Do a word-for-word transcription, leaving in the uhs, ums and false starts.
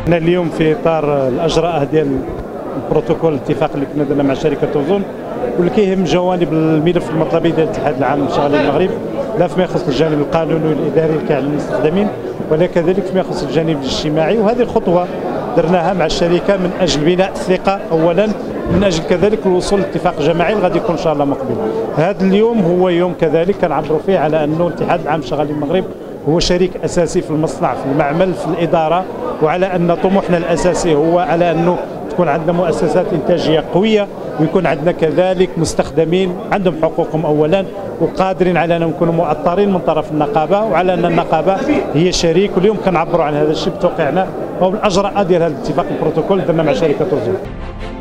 احنا اليوم في اطار الاجراء ديال البروتوكول الاتفاق اللي كنا درنا مع شركه اوزون، واللي كيهم جوانب الملف المطلبي ديال الاتحاد العام لشغل المغرب، لا فيما يخص الجانب القانوني والاداري اللي كيعلم المستخدمين، ولا كذلك فيما يخص الجانب الاجتماعي. وهذه الخطوه درناها مع الشركه من اجل بناء الثقه اولا، من اجل كذلك الوصول لاتفاق جماعي غادي يكون ان شاء الله مقبل. هذا اليوم هو يوم كذلك كنعبروا فيه على انه الاتحاد العام لشغل المغرب هو شريك اساسي في المصنع، في المعمل، في الاداره، وعلى ان طموحنا الاساسي هو على انه تكون عندنا مؤسسات انتاجيه قويه، ويكون عندنا كذلك مستخدمين عندهم حقوقهم اولا، وقادرين على ان نكونوا مؤطرين من طرف النقابه، وعلى ان النقابه هي شريك. واليوم كنعبروا عن هذا الشيء بتوقيعنا او بالاجراءات ديال هذا الاتفاق البروتوكول درنا مع شركه اوزون.